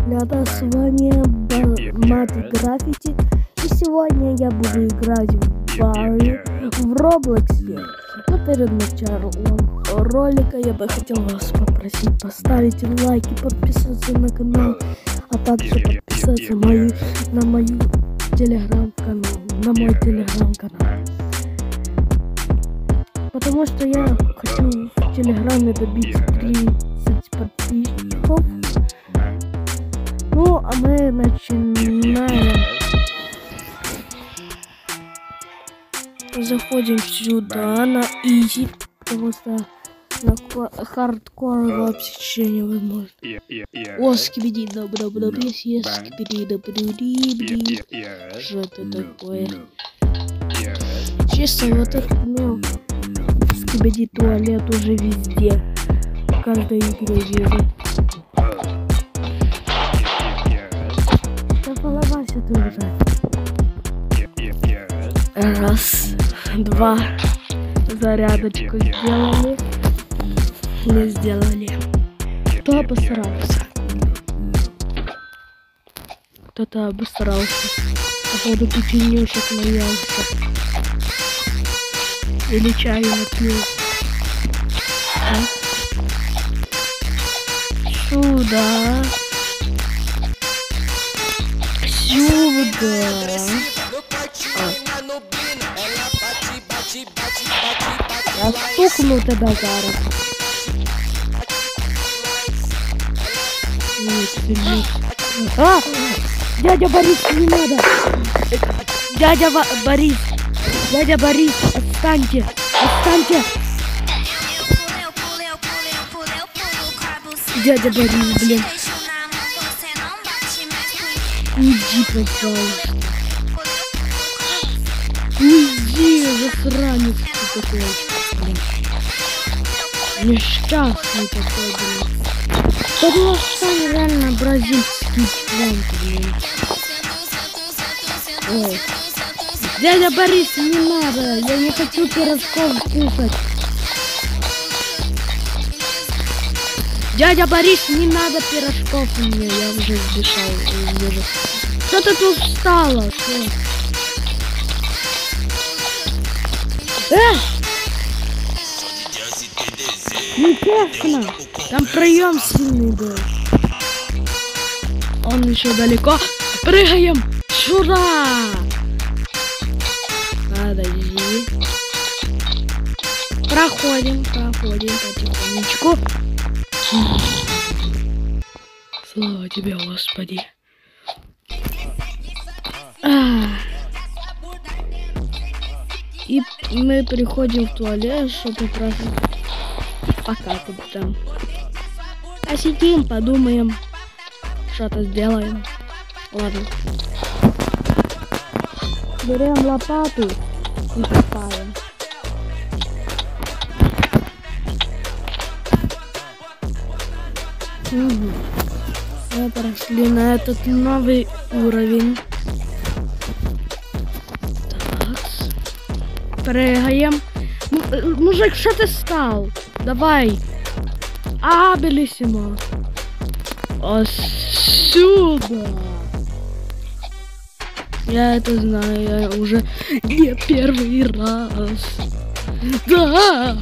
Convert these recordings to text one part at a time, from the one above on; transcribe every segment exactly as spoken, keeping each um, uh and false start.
ребята, с вами Маты Граффити, и сегодня я буду играть в баре в Роблоксе. Но перед началом ролика я бы хотел вас попросить поставить лайк и подписаться на канал, а также подписаться мою, на мою телеграм-канал, на мой телеграм-канал. Потому что я хочу в телеграме добить тридцать подписчиков. Ну, а мы начинаем. Заходим сюда на изи, потому что на хардкор вообще невозможно. О, скибиди, да-да-да, скибиди, да-да-да, что это такое? Честно, вот это, ну, скибиди туалет уже везде, в каждой игре вижу. Да поломайся ты уже. Раз, два, зарядочку сделали, не сделали. Кто обосрался? Кто-то обосрался. Походу печенюшек наелся. Или чаю напил. А? Сюда. Сюда. Я стукну тебя зараз. Нет, нет. А! Дядя Борис, не надо! Дядя Во Борис! Дядя Борис, отстаньте! Отстаньте! Дядя Борис, блин. Уйди, пожалуйста. Уйди, засранец ты такой. Блин. Несчастный такой, блин. Потому что он реально бразильский фронт, блин. Ой. Дядя Борис, не надо, я не хочу пирожков кушать. Дядя Борис, не надо пирожков мне, я уже сбежал. Что ты тут встала? Что? Э! Нечестно! Там проем сильный был. Он еще далеко. Прыгаем сюда! Подожди. Проходим, проходим потихонечку. Слава тебе, Господи. А. И мы приходим в туалет, чтобы просто покакать там. Посидим, подумаем, что-то сделаем. Ладно. Берем лопату и копаем. Угу. Мы прошли на этот новый уровень. Прыгаем. Мужик, что ты стал? Давай. А, белиссимо. Отсюда. Я это знаю, я уже не первый раз. Да.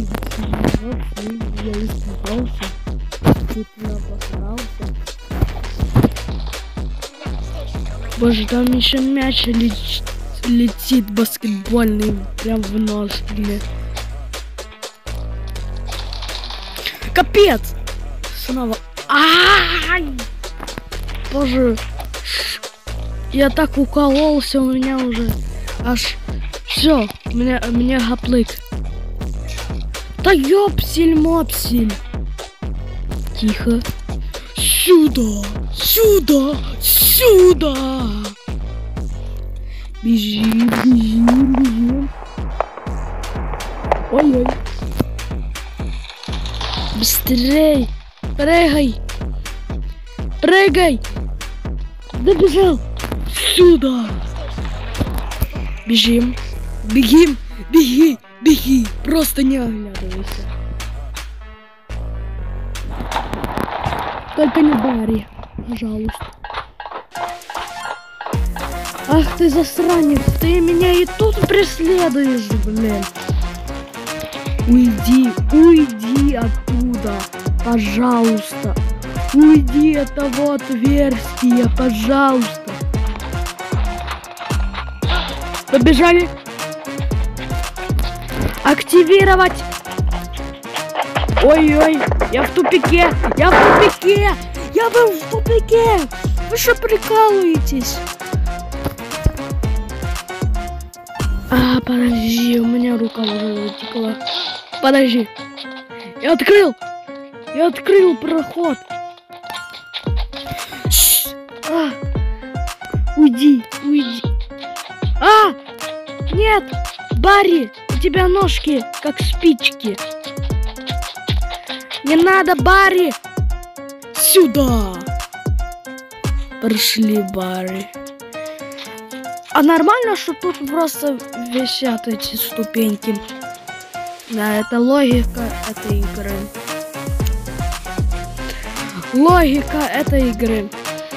Я испугался. Тут я обосрался. Боже, там еще мяч летит. Летит баскетбольный прям в нос мне. Капец! Снова. Ай! Боже. Я так укололся, у меня уже аж все, мне, мне гаплык. Да ёпсель-мопсель. Тихо. Сюда! Сюда! Сюда! Бежим, бежим, бежим. Ой-ой. Быстрей. Прыгай. Прыгай. Добежал. Сюда. Бежим. Бегим. Беги. Беги. Просто не оглядывайся. Только не Барри. Пожалуйста. Ах ты засранец, ты меня и тут преследуешь, блин. Уйди, уйди оттуда, пожалуйста. Уйди от того отверстия, пожалуйста. Побежали. Активировать. Ой-ой, я в тупике, я в тупике, я был в тупике. Вы что прикалываетесь? А, подожди, у меня рука уже затекла. Подожди. Я открыл. Я открыл проход. А, уйди, уйди. А, нет, Барри, у тебя ножки как спички. Не надо, Барри. Сюда. Прошли, Барри. А нормально, что тут просто висят эти ступеньки? Да, это логика этой игры. Логика этой игры.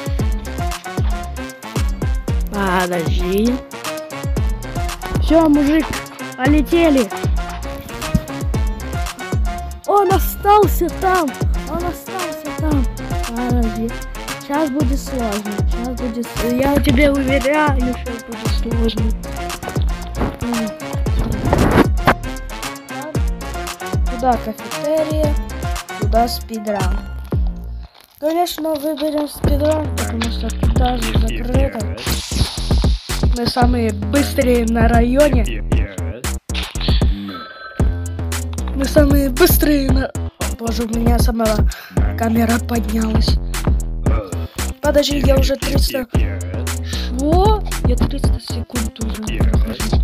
Подожди. Все, мужик, полетели. Он остался там. Он остался там. Подожди. Сейчас будет сложно. Сейчас будет. Я тебе уверяю, что будет сложно. Туда кафетерия, туда спидран. Конечно, выберем спидран, потому что туда же закрыто. Мы самые быстрые на районе. Мы самые быстрые на... О, боже, у меня сама камера поднялась. Подожди, я уже триста... Что? Я триста секунд уже прохожу.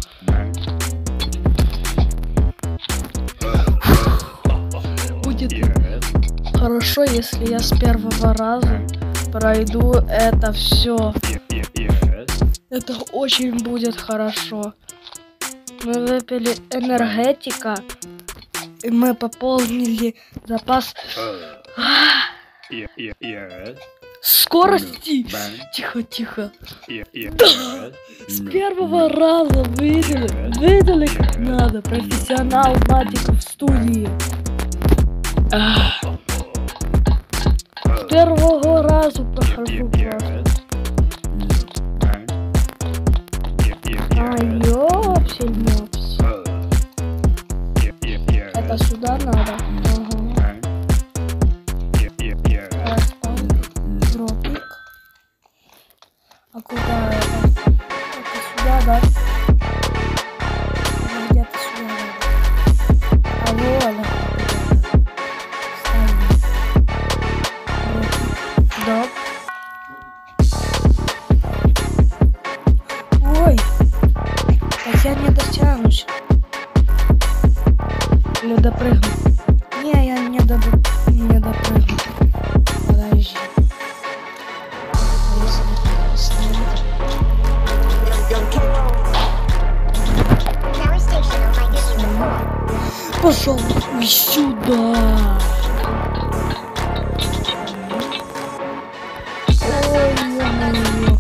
Будет хорошо, если я с первого раза пройду это все. Это очень будет хорошо. Мы выпили энергетика, и мы пополнили запас скорости. Тихо, тихо. Да! С первого раза видели, видели как надо. Профессионал Матика в студии. С первого раза прохожу просто. А ёпсель-мопсель. Это сюда надо. Ага. Дропик. А куда это? Это сюда, да? Где-то сюда надо. А вот. Дроп. Ой. Так я не дотянусь. Или допрыгну. Не, я не, до... не допрыгну. Подожди. Пошел сюда. Ой, ё-моё,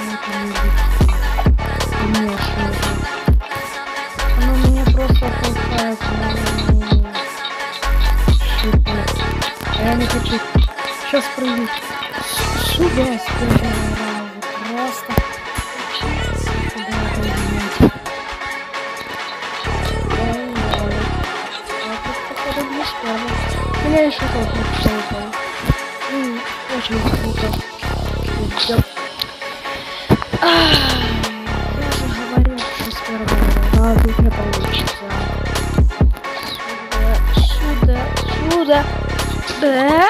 конечно. Оно меня просто толкает. Я не хочу. Сейчас прыгну. Сюда скажу. Просто. Меня еще тоже все упало. Очень круто. Я же говорил, что с первого раза не получится. Сюда, сюда, сюда.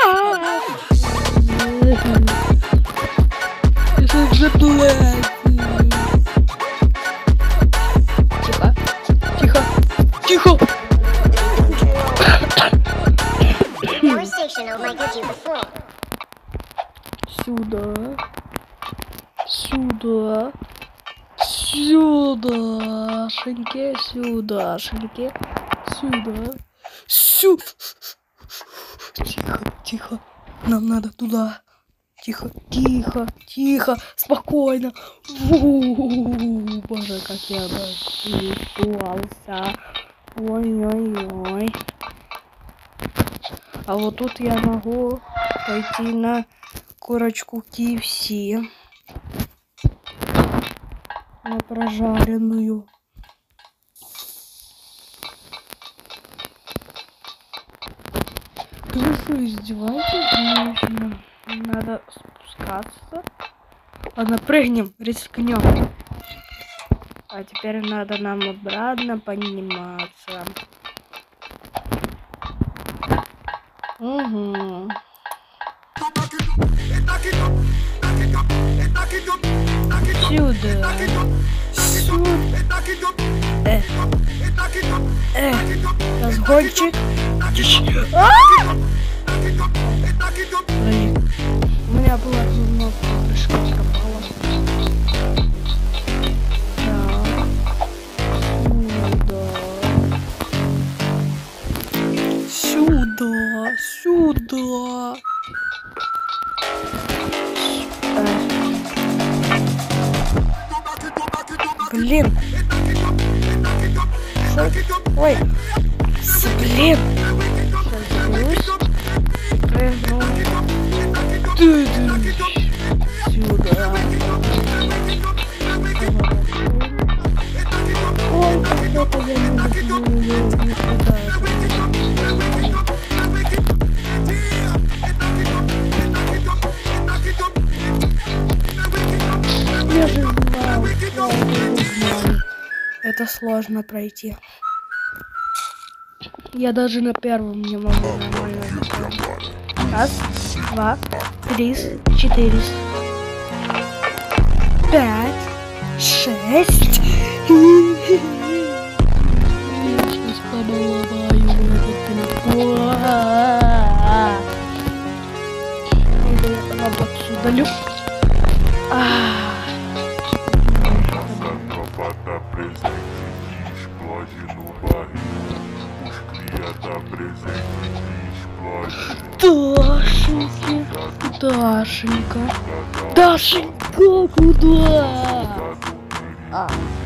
Это же платье. Тихо, тихо, тихо. Сюда, сюда, сюда, шинки, сюда, шинки, сюда, сюда. Тихо, тихо, нам надо туда. Тихо, тихо, тихо, спокойно. У-у-у-у-у. Боже, как я испугался. Ой-ой-ой. А вот тут я могу пойти на курочку кей эф си. На прожаренную. Вы что, издеваетесь? Нужно. Надо спускаться. Ладно, прыгнем, рискнем. А теперь надо нам обратно подниматься. Угу. Сюда. Сюда. Э. Э. Разгончик. А! У меня была много прыжка пропала. Сюда. Сюда. Сюда. Блин. Ой. Блин. Прыгну. Сюда. Ой, как это я не люблю. Я же знал, я знал. Это сложно пройти. Я даже на первом не могу нормально. Раз, два, три, четыре, пять, шесть. Я сейчас побаловаю этот телефон. Я работу удалю. Дашенька, Дашенька, Дашенька, куда? А.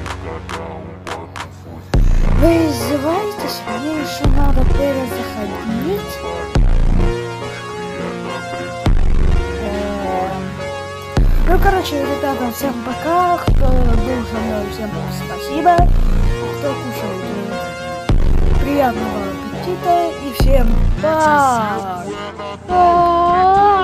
Вы издеваетесь? Мне еще надо перезаходить. Ну, короче, ребята, всем пока. Кто был со мной, всем спасибо. Кто кушал, приятного аппетита и всем пока.